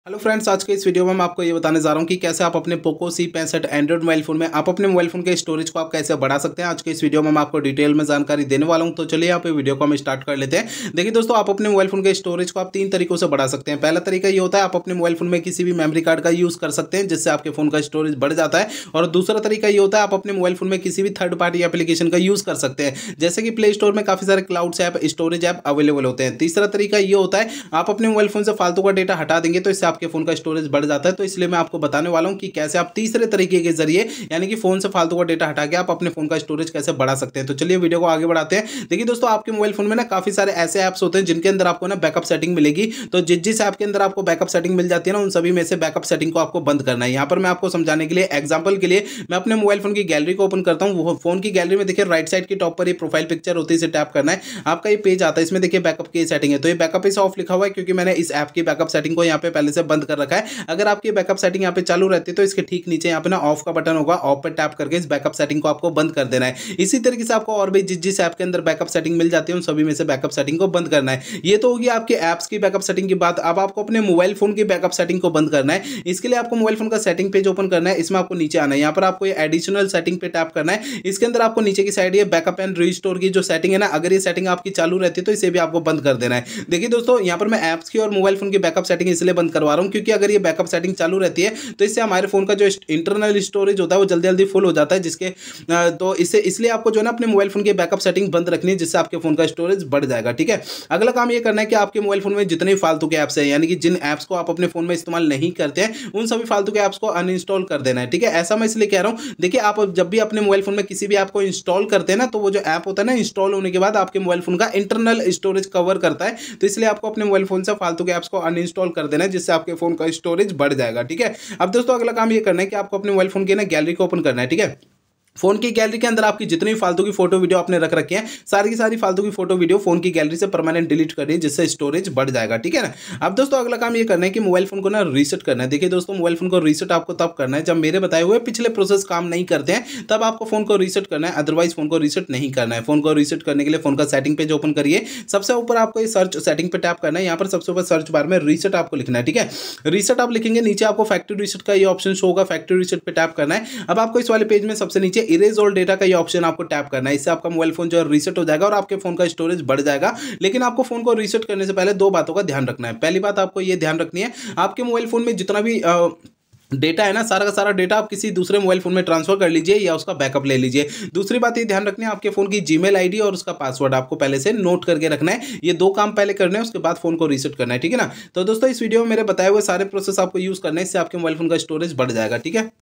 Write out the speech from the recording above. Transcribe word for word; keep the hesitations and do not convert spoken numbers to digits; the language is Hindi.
हेलो फ्रेंड्स, आज के इस वीडियो में मैं आपको ये बताने जा रहा हूँ कि कैसे आप अपने पोको सी पैंसठ एंड्रॉइड मोबाइल फोन में आप अपने मोबाइल फोन के स्टोरेज को आप कैसे बढ़ा सकते हैं। आज के इस वीडियो में मैं आपको डिटेल में जानकारी देने वाला हूँ। तो चलिए यहाँ पे वीडियो को हम स्टार्ट कर लेते हैं। देखिए दोस्तों, आप अपने मोबाइल फोन के स्टोरेज को आप तीन तरीकों से बढ़ा सकते हैं। पहला तरीका ये होता है, आप अपने मोबाइल फोन में किसी भी मेमोरी कार्ड का यूज़ कर सकते हैं, जिससे आपके फोन का स्टोरेज बढ़ जाता है। और दूसरा तरीका ये होता है, आप अपने मोबाइल फोन में किसी भी थर्ड पार्टी एप्लीकेशन का यूज़ कर सकते हैं, जैसे कि प्ले स्टोर में काफ़ी सारे clouds app, storage app available होते हैं। तीसरा तरीका ये होता है, आप अपने मोबाइल फोन से फालतू का डेटा हटा देंगे, तो इससे आपके फोन का स्टोरेज बढ़ जाता है। तो इसलिए मैं आपको बताने वाला हूं कि कैसे आप तीसरे तरीके के जरिए, यानी कि फोन से फालतू का डेटा हटा के आप अपने फोन का स्टोरेज कैसे बढ़ा सकते हैं। तो चलिए वीडियो को आगे बढ़ाते हैं। देखिए दोस्तों, आपके मोबाइल फोन में ना काफी सारे ऐसे ऐप्स होते हैं जिनके अंदर आपको ना बैकअप सेटिंग मिलेगी। तो जिस जिस ऐप के अंदर आपको बैकअप सेटिंग मिल जाती है ना, उन सभी में से बैकअप सेटिंग को आपको बंद करना है। यहाँ पर मैं आपको समझाने के लिए, एग्जाम्पल के लिए मैं अपने मोबाइल फोन की गैलरी को ओपन करता हूँ। फोन की गैलरी में देखिए राइट साइड की टॉप पर ये प्रोफाइल पिक्चर होती है, इसे टैप करना है। आपका ये पेज आता है, इसमें देखिए बैकअप की सेटिंग है। तो ये बैकअप इस ऑफ लिखा हुआ है, क्योंकि मैंने इस ऐप की बैकअप सेटिंग को यहाँ पे पहले से बंद कर रखा है। अगर आपकी बैकअप सेटिंग यहाँ पे चालू रहती है तो इसके ठीक नीचे यहाँ पे ना ऑफ का बटन होगा, ऑफ पर टैप करके इस बैकअप सेटिंग को आपको बंद कर देना है। इसी तरीके से आपको और भी जिस जिस ऐप के अंदर बैकअप सेटिंग मिल जाती है, उन सभी में से बैकअप सेटिंग को बंद करना है। ये तो होगी आपके ऐप्स की बैकअप सेटिंग की बात। अब आपको अपने मोबाइल फोन की बैकअप सेटिंग को बंद करना है। इसके लिए आपको मोबाइल फोन का सेटिंग पेज ओपन करना है। इसमें आपको नीचे आना है, यहाँ पर आपको ये एडिशनल सेटिंग पे टैप करना है। इसके अंदर आपको नीचे की साइड ये बैकअप एंड रिस्टोर की जो सेटिंग है ना, अगर ये सेटिंग आपकी चालू रहती है तो इसे भी आपको बंद कर देना है। देखिए दोस्तों, यहाँ पर मैं ऐप्स की और मोबाइल फोन की बैकअप सेटिंग इसलिए बंद करवा रहा हूँ, क्योंकि अगर ये बैकअप सेटिंग चालू रहती है तो इससे हमारे फोन का जो इंटरनल स्टोरेज होता है वो जल्दी जल्दी फुल हो जाता है, जिसके तो इससे इसलिए आपको जो है ना अपने मोबाइल फोन की बैकअप सेटिंग बंद रखनी है, जिससे आपके फोन का स्टोरेज बढ़ जाएगा। ठीक है, अगला काम ये करना है कि आपके मोबाइल फोन में जितने फालतू के ऐप्स हैं, यानी कि जिन ऐप्स को आप अपने फोन में इस्तेमाल नहीं करते हैं, उन सभी फालतू के ऐप्स को अनइंस्टॉल कर देना है। ठीक है, ऐसा मैं इसलिए कह रहा हूं, देखिए आप जब भी अपने मोबाइल फोन में किसी भी ऐप को इंस्टॉल करते हैं ना, तो वो जो ऐप होता है ना, इंस्टॉल होने के बाद आपके मोबाइल फोन का इंटरनल स्टोरेज कवर करता है। तो इसलिए आपको अपने मोबाइल फोन से फालतू के ऐप्स को अनइंस्टॉल कर देना है, जिससे आपके फोन का स्टोरेज बढ़ जाएगा। ठीक है, अब दोस्तों अगला काम ये करना है कि आपको अपने मोबाइल फोन की ना गैलरी को ओपन करना है। ठीक है, फोन की गैलरी के अंदर आपकी जितनी भी फालतू की फोटो वीडियो आपने रख रखी है, सारी की सारी फालतू की फोटो वीडियो फोन की गैलरी से परमानेंट डिलीट करनी है, जिससे स्टोरेज बढ़ जाएगा। ठीक है ना। अब दोस्तों अगला काम ये करना है कि मोबाइल फोन को ना रीसेट करना है। देखिए दोस्तों, मोबाइल फोन को रीसेट आपको तब करना है जब मेरे बताए हुए पिछले प्रोसेस काम नहीं करते हैं, तब आपको फोन को रीसेट करना है। अदरवाइज फोन को रीसेट नहीं करना है। फोन को रीसेट करने के लिए फोन का सेटिंग पेज ओपन करिए। सबसे ऊपर आपको ये सर्च सेटिंग पे टैप करना है। यहाँ पर सबसे ऊपर सर्च बार में रीसेट आपको लिखना है। ठीक है, रीसेट आप लिखेंगे, नीचे आपको फैक्ट्री रीसेट का ये ऑप्शन शो होगा, फैक्ट्री रीसेट पे टैप करना है। अब आपको इस वाले पेज में सबसे नीचे इरेज ऑल डेटा ये ऑप्शन आपको टैप करना है। इससे आपका मोबाइल फोन जो है रीसेट हो जाएगा और आपके फोन का स्टोरेज बढ़ जाएगा। लेकिन आपको फोन को रीसेट करने से पहले दो बातों का ध्यान रखना है। पहली बात आपको ये ध्यान रखनी है, आपके मोबाइल फोन में जितना भी आ, डेटा है ना, सारा का सारा डेटा आप किसी दूसरे मोबाइल फोन में ट्रांसफर कर लीजिए या उसका बैकअप ले लीजिए। दूसरी बात ये ध्यान रखनी है, आपके फोन की जीमेल आईडी और उसका पासवर्ड आपको पहले से नोट करके रखना है। ये दो काम पहले करने हैं, उसके बाद फोन को रीसेट करना है। ठीक है ना। तो दोस्तों इस वीडियो में मेरे बताए हुए सारे प्रोसेस आपको यूज करना है, इससे आपके मोबाइल फोन का स्टोरेज बढ़ जाएगा। ठीक है।